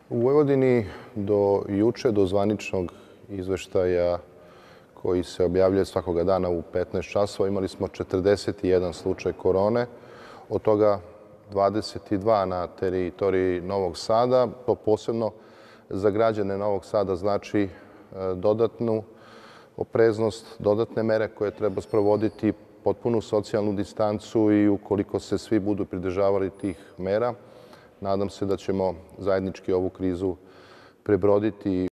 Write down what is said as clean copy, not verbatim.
U Vojvodini do juče, do zvaničnog izveštaja koji se objavljuje svakoga dana u 15 časova, imali smo 41 slučaj korone, od toga 22 na teritoriji Novog Sada. To posebno za građane Novog Sada znači dodatnu opreznost, dodatne mere koje treba sprovoditi, potpunu socijalnu distancu i ukoliko se svi budu pridržavali tih mera, nadam se da ćemo zajednički ovu krizu prebroditi.